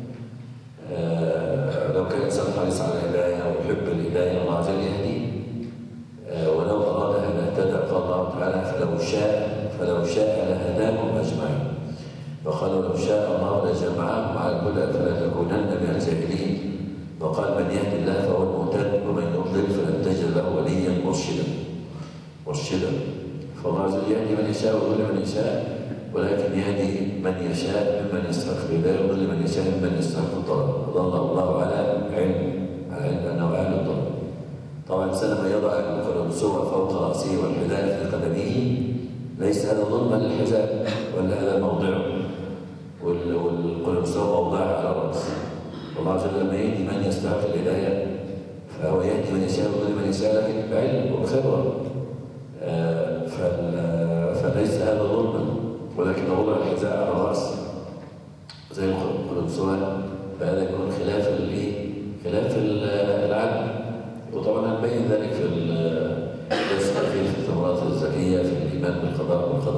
B: لو كان الإنسان حريص على الهداية ويحب الهداية الله عز وجل يهديه، ولو أرادها لاهتدى. قال الله تعالى فلو شاء فلو شاء لهداكم أجمعين. وقالوا لو شاء الله لجمعهم على الهدى فلا تكونن من الجاهلين. وقال من يهدي الله فهو المهتد ومن يضلل فلن تجد له وليا مرشدا مرشدا. فالله عز وجل يهدي من يشاء ويضل من يشاء، ولكن يهدي من يشاء ممن يستحق الهدايه ويضل من يشاء ممن يستحق الضلال. ضل الله على علم، على علم انه اهل الضلال. طبعا الانسان ما يضع القلنسوه فوق راسه والحذاء في قدمه ليس هذا ظلما للحذاء، ولا هذا موضعه، والقلنسوه موضعها على الراس. والله عز وجل لما يهدي من يستحق الهدايه فهو يهدي من يشاء ويضل من يشاء، لكن بعلم وبخبره. آه فليس هذا ظلما، ولكن وضع الحذاء على الراس زي القلنسوه فهذا يكون خلاف الايه؟ خلاف العدل. وطبعا هنبين ذلك في الدرس الاخير في الثمرات الزكيه في الايمان بالقضاء والقدر.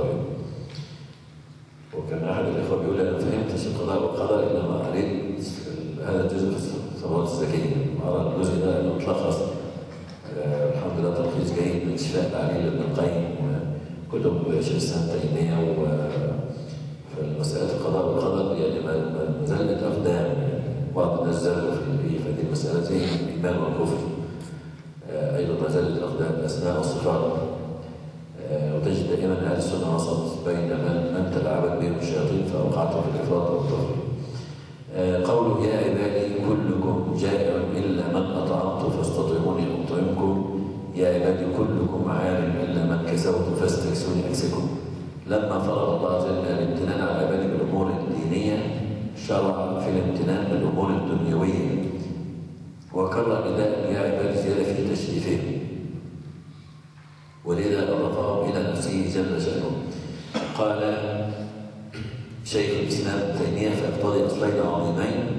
B: وكان احد الاخوه بيقول انا ما فهمتش القضاء والقدر الا ما قريت هذا الجزء في الثمرات الزكيه. ارى الجزء ده انه متلخص آه الحمد لله تلخيص جيد من شفاء العليل ابن القيم وكتب شيخ الاسلام تيميه. وفي مساله القضاء والقدر يعني ما زالت اقدام، بعض الناس زادوا في هذه المساله زي الايمان والكفر. آه ايضا ما زالت اقدام الاسماء والصفات. آه وتجد دائما اهل السنه وسط بين من من تلعبت بهم الشياطين فاوقعتهم في الافراط والتفريط. آه قوله يا عبادي كلكم جائع الا من اطعمت فاستطعموني اطعمكم. يا عبادي كلكم عالم الا من كسوت فاستكسوني اكسكم. لما فرض الله عز وجل الامتنان على عباده بالامور الدينيه شرع في الامتنان بالامور الدنيويه، وكرر نداء يا عبادي زياده في تشريفهم، ولذا اضافهم الى نفسه جل شانه. قال شيخ الاسلام ابن تيميه فيقتضي اصلين عظيمين: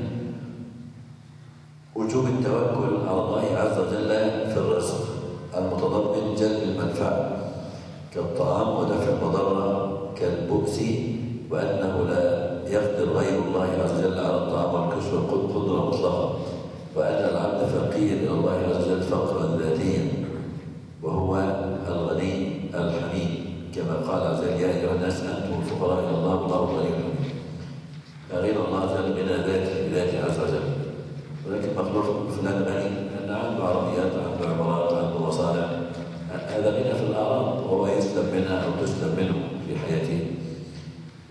B: وجوب التوكل على الله عز وجل في الرزق المتضمن جلب المنفعه كالطعام ودفع المضره كالبؤس، وانه لا يقدر غير الله عز وجل على الطعام والكسوه قدره مطلقه، وان العبد فقير الى الله عز وجل فقرا ذاتيا وهو الغني الحميد، كما قال عز وجل يا ايها الناس انتم الفقراء الى الله والله الغني الحميد. غير الله عز وجل من ذاته بذاته عز وجل، ولكن مخلوق فلان غني لان عنده عربيات، عنده عمارات، عنده مصانع، هذا غنى في الاعراض وهو يسلم منها او تسلم منه في حياته.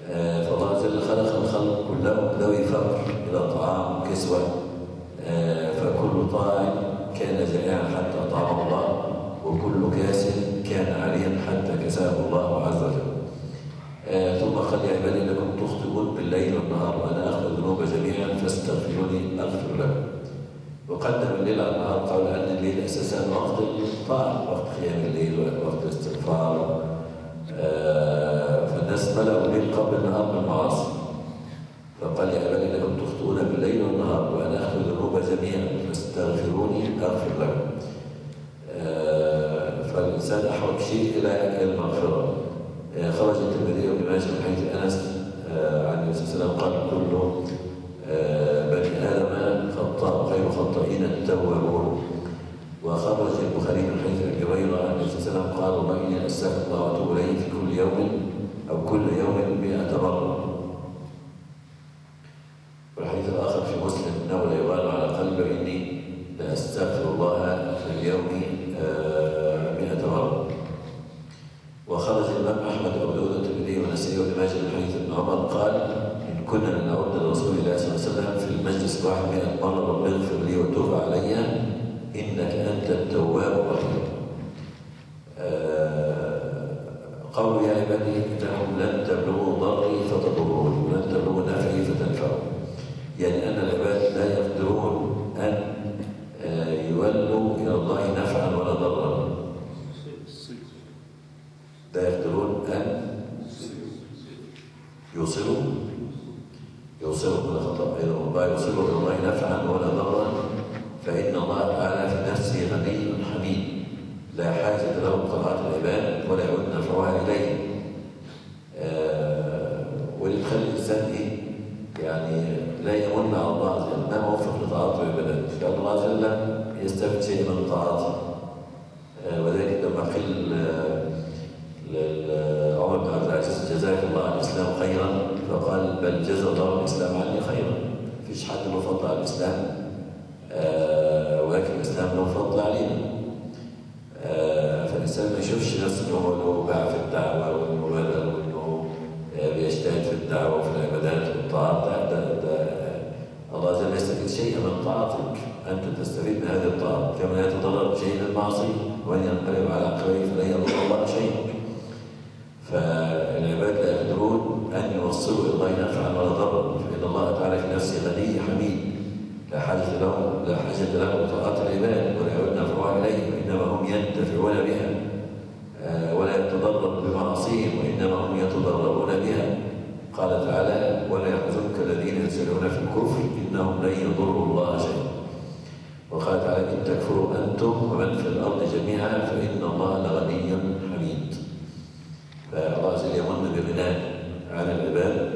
B: كسوة، فكل طاع كان جائعا حتى أطعمه الله، وكل كاس كان عاريا حتى كساه الله عز وجل. ثم قال يا عبادي انكم تخطئون بالليل والنهار وانا اغفر الذنوب جميعا فاستغفروني اغفر لكم. وقدم الليل على النهار، قال ان الليل اساسا وقت الطاعه، وقت قيام الليل وقت الاستغفار. فالناس ملأوا الليل قبل النهار بالمعاصي، فقال يا عبادي انكم تخطئون بالليل والنهار وانا اغفر الذنوب جميعا فاستغفروني اغفر لكم. فالانسان احوج شيء الى المغفره. خرج الترمذي وابن ماجه من حديث انس عن النبي صلى الله عليه وسلم قال كل بني ادم خطاء خير خطائين التوابون. وخرج البخاري من حديث ابي هريره عن النبي صلى الله عليه وسلم قال والله اني استغفر الله واتوب اليه في كل يوم او كل يوم مئة مره. والحديث الاخر في مسلم انه لا يغال على قلب اني لاستغفر الله في اليوم مئة مره. وخرج الإمام أحمد وأبو داود والترمذي والنسائي وابن ماجه من حديث ابن عمر قال إن كنا نعود لرسول الله صلى الله عليه وسلم في المجلس الواحد مئة مرة رب اغفر لي وتوب علي إنك أنت التواب الرحيم. قالوا يا عبادي إنهم لن تبلغوا ضري فتضروني ولن تبلغوا نفعي فتنفعوا، يعني أن العباد لا يقدرون أن يولوا إلى الله نفعا ولا ضرا، لا يقدرون أن يوصلوا يوصلوا من الخطأ أيضا لا يوصلوا إلى الله نفعا ولا ضرا، فإن الله تعالى في نفسه غني حميد لا حاجة له بطاعة العباد ولا يعود نفعها إليه. آه واللي تخلي الإنسان إيه؟ يعني لا يمن على الله عز وجل ما موفق لطاعته وعبادته، لأن الله عز وجل يستفيد شيء من طاعته. آه وذلك لما قيل عمر بن عبد العزيز جزاك الله عن الاسلام خيرا، فقال بل جزا الله الاسلام عني خيرا. مفيش حد له فضل على الاسلام، آه ولكن الاسلام له فضل علينا. آه فالانسان ما يشوفش نفسه انه هو له باع في الدعوه وانه بذل وانه آه بيجتهد في الدعوه وفي العبادات والطاعات. ده, ده, ده الله عز وجل يستفيد شيئا من طاعتك، انت تستفيد من هذه الطاعه، كما لا يتضرر شيء من المعصيه، وان ينقلب على عقبيه فلن يضر الله شيئا. فالعباد لا يقدرون أن يوصلوا إلى الله نفعا ولا ضرا، فإن الله تعالى في نفسه غني حميد لا حاجة له لا حاجة له بطاعة العباد ولا يعود نفعها إليه، وإنما هم ينتفعون بها ولا يتضرر بمعاصيهم وإنما هم يتضررون بها. قال تعالى ولا يحزنك الذين يسألون في الكفر إنهم لن يضروا الله شيئا. وقال تعالى إن تكفروا أنتم ومن في الأرض جميعا فإن الله لغني حميد. فالله عز وجل يمن بغناه على العباد،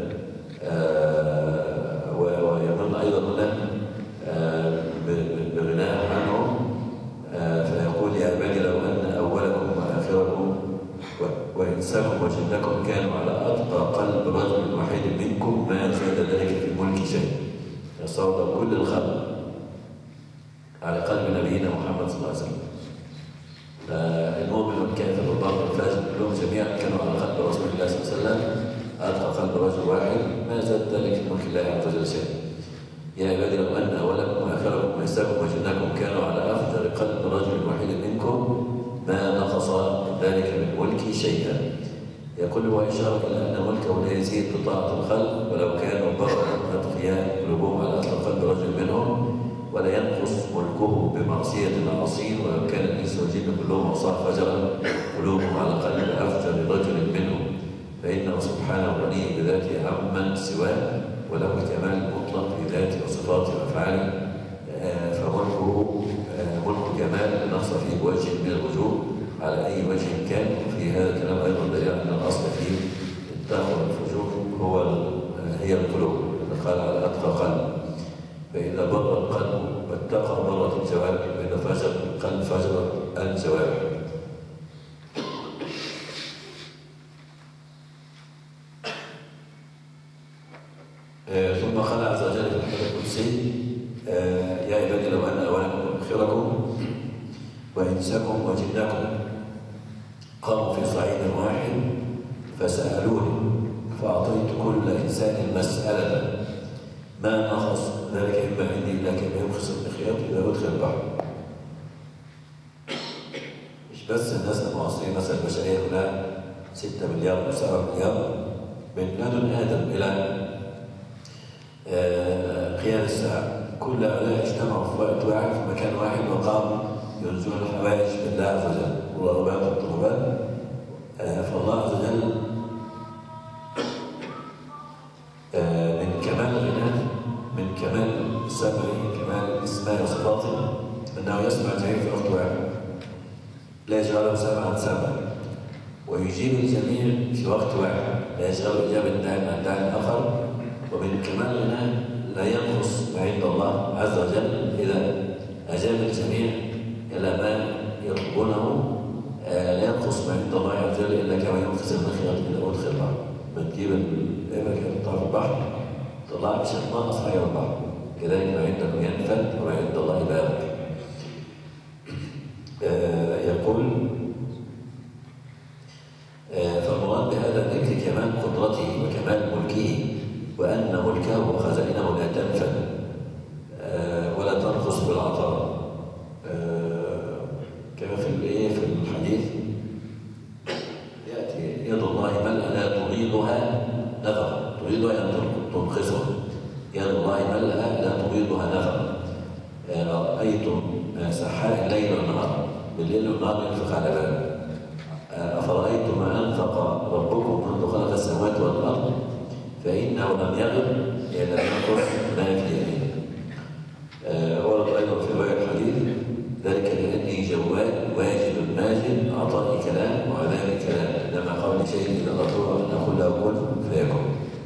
B: آه ويمن أيضا هنا آه بغناه عنهم، آه فيقول يا عبادي لو أن أولكم وآخركم وإنساكم وجنكم كانوا على أتقى قلب رجل واحد منكم ما زاد ذلك في الملك شيء. يصور كل الخلق على قلب نبينا محمد صلى الله عليه وسلم. المؤمن والكافر والباطل والفاسق كلهم جميعا كانوا على قلب رسول الله صلى الله عليه وسلم أتقى قلب رجل واحد ما زاد ذلك في ملك الله عز وجل شيئا. يا عبادي لو أن أولكم وآخركم وإنساكم وجنكم كانوا على أفضل قلب رجل واحد منكم ما نقص ذلك من ملكي شيئا. يقول هو إشارة إلى أن ملكه لا يزيد بطاعة الخلق ولو كانوا برا أتقياء قلوبهم على أصل قلب رجل منهم، ولا ينقص ملكه بمعصية العاصين ولو كان الإنس والجن كلهم عصاة فجرا قلوبهم على قلب أفجر رجل منهم، فإنه سبحانه غني بذاته عمن سواه وله الكمال المطلق في ذاته وصفاته وأفعاله، فملكه ملك كمال لا نقص فيه بوجه من الوجوه على أي وجه كان. في هذا الكلام أيضا دليل أن الأصل فيه التقوى والفجور هو هي القلوب، قال على أتقى قلب. فإذا بر القلب واتقى برت الجوارح، وإذا فجر القلب فجر الجوارح. آه ثم قال عز وجل في الحديث القدسي آه يا عبادي لو أن أولكم وآخركم وإنساكم وجنكم قاموا في صعيد واحد فسألوني فأعطيت كل إنسان مسألة ما نقص ذلك إما عندي إلا كما يبخس المخياط إذا أدخل البحر. مش بس الناس المعاصرين مثلا البشرية كلها ستة مليار أو سبعة مليار من لدن آدم إلى آه قيام الساعة، كل هؤلاء اجتمعوا في وقت واحد في مكان واحد وقاموا ينزلون الحوائج بالله عز وجل والرغبات والطلبات. آه فالله عز وجل آه من كمال غناه، من كمال سمعه، كمال اسماء وصفاته، أنه يسمع الجميع في وقت واحد، لا يجعله سمعا سمعا، ويجيب الجميع في وقت واحد، لا يجعل إجابة داعٍ عن داعٍ آخر. ومن كمال غناه لا ينقص ما عند الله عز وجل إذا أجاب الجميع إلى ما يطلبونه، آه لا ينقص ما عند الله عز وجل إلا كما ينقص المخيط إذا أدخل البحر. بتجيب الإبرة كده في البحر طلع مش هتنقص حاجة من البحر، كذلك ما عندكم ينفد وما عند الله بارك. آه يقول آه فالمراد بهذا الذكر كمال قدرته وكمال ملكه، وأن ملكه وخزائنه لا تنفد آه ولا تنقص بالعطاء. آه كما في الايه في الحديث يأتي يد الله ملأ لا تغيضها نفقا، تغيضها أن تنقصها، يد الله ملأ لا تغيضها نفقا. آه رأيتم سحاء الليل والنهار، بالليل والنهار ينفق على بال. آه أفرأيتم ما أنفق ربكم منذ خلق السماوات والأرض فإنه لم يغب يعني لم ينقص ما في يمينه. آه ورد أيضا في رواية الحديث ذلك لأني جواد واجد ماجد أعطاني كلام وعذابي كلام، إنما قول شيء إذا أردته أن أقول له كن فيكون.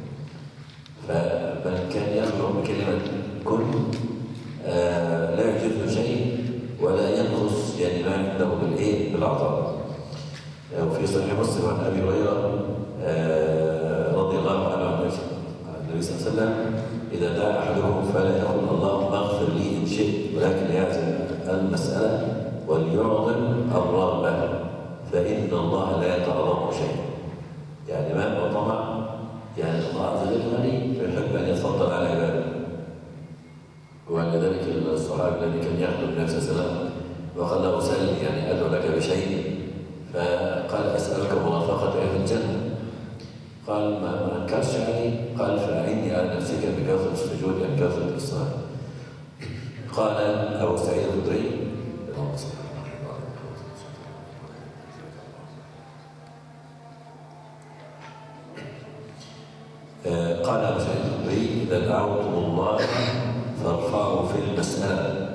B: فمن كان يخلق بكلمة كن آه لا يعجزه شيء ولا ينقص يعني ما عنده بالإيه بالعطاء. آه وفي صحيح مسلم عن أبي هريرة آه رضي الله عنه عن النبي صلى الله عليه وسلم إذا دعا أحدهم فلا يقول اللهم اغفر لي إن شئت، ولكن يعزم المسألة وليعظم الرغبة، فإن الله لا يتعظم شيء. يعني ما هو طمع، يعني الله عز وجل غني فيحب أن يتفضل على عباده. ولذلك الصحابي الذي كان يخدم النبي صلى الله عليه وسلم وقال له سل يعني أدعو لك بشيء، فقال أسألك مرافقة أهل الجنة. قال ما أنكرش عليه، قال فأعني على نفسك بكثرة السجود يعني كثرة الصلاة. قال أبو سعيد الخدري قال أبو سعيد الخدري إذا دعوتم الله فارفعوا في المسألة.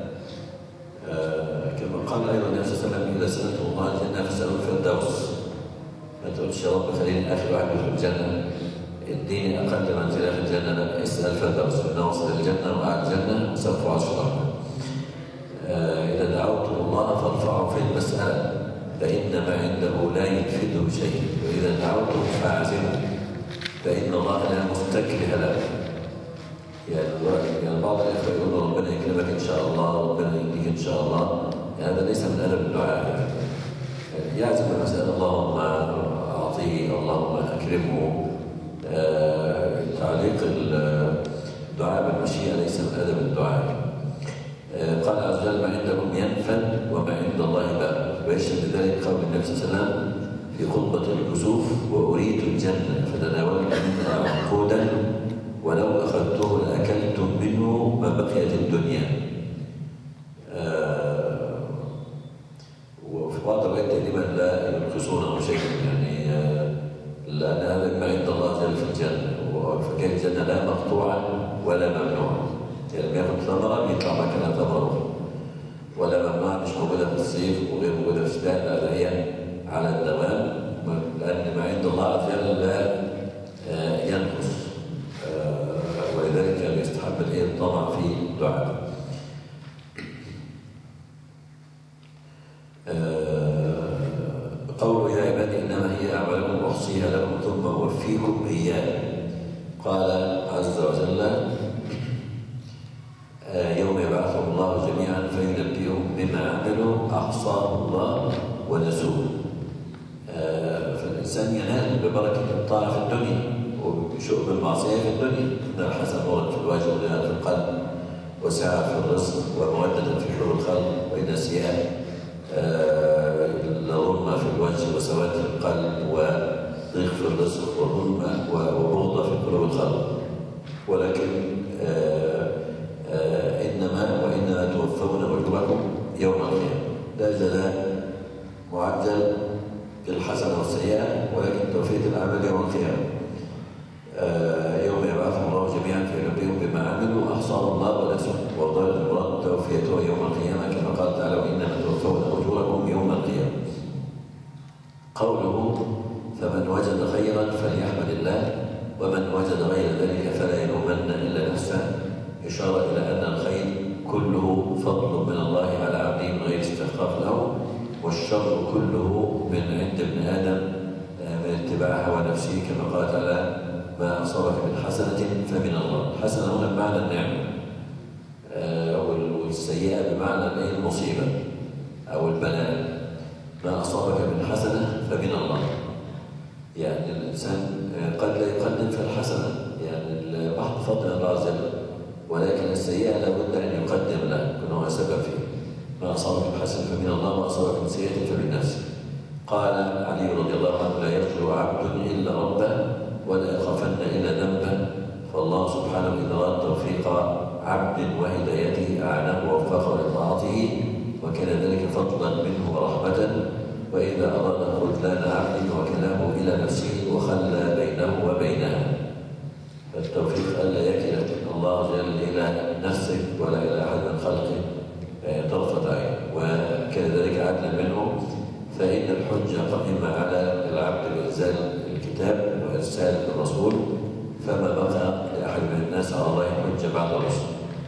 B: كما قال أيضا النبي صلى الله عليه وسلم إذا سألتم الله الجنة فاسألوا الفردوس، ما تقولش يا رب خليني آخر واحد في الجنة، اديني أقل منزلة في الجنة، لا اسأل الفردوس فإنه وصل الجنة وأعلى الجنة وسوف عشرة. إذا دعوتم الله فارفعوا في المسألة فإن ما عنده لا ينفده شيء، وإذا دعوتم فاعزموا فإن الله لا مستكره له. يعني يعني بعض الإخوة يقولوا ربنا يكرمك إن شاء الله، ربنا يهديك إن شاء الله، يعني هذا ليس من أدب الدعاء. يعني يعزم المسألة اللهم أعطيه، اللهم أكرمه. آه تعليق الدعاء بالمشيئة ليس من أدب الدعاء. آه قال عز وجل ما عندكم ينفد وما عند الله باق. ويشهد لذلك قول النبي صلى الله عليه وسلم في خطبة الكسوف وأريد الجنة فتناولت منها عنقودا ولو أخذته لأكلتم منه ما بقيت الدنيا. آه وفي بعض الوقت تقريبا لا ينقصونه شيء، يعني آه لأن هذا ما عند الله جل في الجنة، فكان الجنة لا مقطوعة ولا ممنوعة. يعني بياخد ثمرة بيطلع مكانها ثمرة أخرى، ولا ممنوعة مش موجودة في الصيف وغير موجودة في الشتاء، لا هي على الدوام، لأن ما عند الله عز وجل لا آه ينقص. آه ولذلك يستحب الإيه الطمع في الدعاء. آه قوله يا عبادي إنما هي أعمالكم أحصيها لكم ثم أوفيكم إياها. قال عز وجل آه يوم يبعثهم الله جميعا فينبئهم بما عملوا أحصاه الله ونسوه. آه فالإنسان ينال ببركة الطاعة في الدنيا وبشؤم المعصية في الدنيا، إن الحسن ورد في الوجه وغيرها في القلب. وسعة في الرزق ومودة في حب الخلق ونسيان الظلمة في الوجه وسواد القلب وضيق في الرزق وظلمة وبغضة في قلوب الخلق. ولكن آآ آآ إنما وإنما توفون أجوركم يوم القيامة. لا جزاء معجل بالحسنة والسيئة، ولكن توفية الأعمال يوم القيامة. يوم يبعثهم الله جميعا فينبئهم بما عملوا أحصاه الله ونسوه، وضل المراد توفيته يوم القيامة كما قال تعالى: وإنما توفون أجوركم يوم القيامة. قوله: فمن وجد خيرا فليحمد الله ومن وجد غير ذلك فلا يلومن إلا نفسه، إشارة إلى أن الخير كله فضل من الله على عبده من غير استحقاق له، والشر كله من عند ابن آدم من اتباع هوى نفسه كما قال تعالى: ما أصابك من حسنة فمن الله. الحسنة هنا بمعنى النعمة، والسيئة بمعنى المصيبة أو البلاء. ما أصابك من حسنة فمن الله، يعني الإنسان قد لا يقدم في الحسنة، يعني بعض فضل الله عز وجل، ولكن السيئة لابد أن يقدم له كونه سبب فيه. ما أصابك من حسنة فمن الله وما أصابك من سيئة فمن نفسه. قال علي رضي الله عنه: لا يرجو عبد إلا ربه ولا يخافن إلا ذنبه، فالله سبحانه إذا أراد توفيق عبد وهدايته أعانه ووفقه لطاعته، وكان ذلك فضلا منه ورحمة. وإذا أراد خذلان عبد وكلامه إلى نفسه وخلى بينه وبينها، فالتوفيق ألا يكل الله عز وجل إلى نفسك ولا إلى أحد من خلقه طرفة عين، وكان ذلك عدلا منه. فإن الحجة قائمة على العبد بإنزال الكتاب وإرسال الرسول، فما بقى لأحد من الناس على الله حجة بعد الرسول.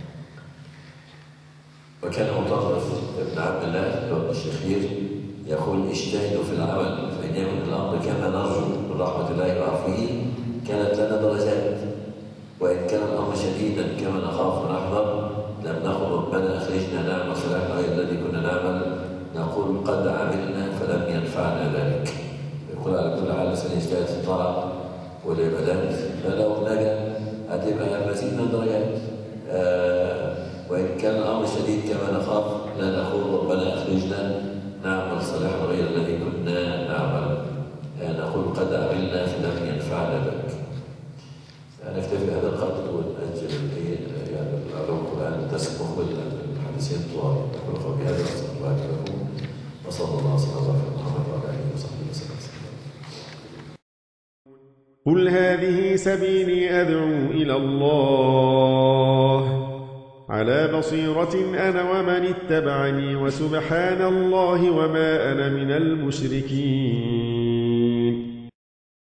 B: وكان مطرف ابن عبد الله الشخير يقول: اجتهدوا في العمل، فإن يكن الأمر كما نرجو من رحمة الله وعفوه كانت لنا درجات، وإن كان الأمر شديدا كما نخاف ونحذر لم نقل ربنا أخرجنا نعمل صلاحنا غير الذي كنا نعمل، نقول قد عملنا فلم ينفعنا ذلك. يقول على كل حال سنجتهد في الطاعة والعبادات، فلو نجا هتبقى مزيد من الدرجات. آه وإن كان الأمر شديد كما نخاف لا نقول ربنا أخرجنا نعمل صلاحنا غير الذي كنا نعمل، آه نقول قد عملنا فلم ينفعنا ذلك. نكتفي بهذا القدر ونأجل يعني العلوم القرآن تسمح بالحديثين الطوال. نقول قولي هذا واستغفر الله لكم، وصلى الله وسلم على محمد وعلى آله وصحبه وسلم.
C: قل هذه سبيلي أدعو إلى الله على بصيرة أنا ومن اتبعني، وسبحان الله وما أنا من المشركين.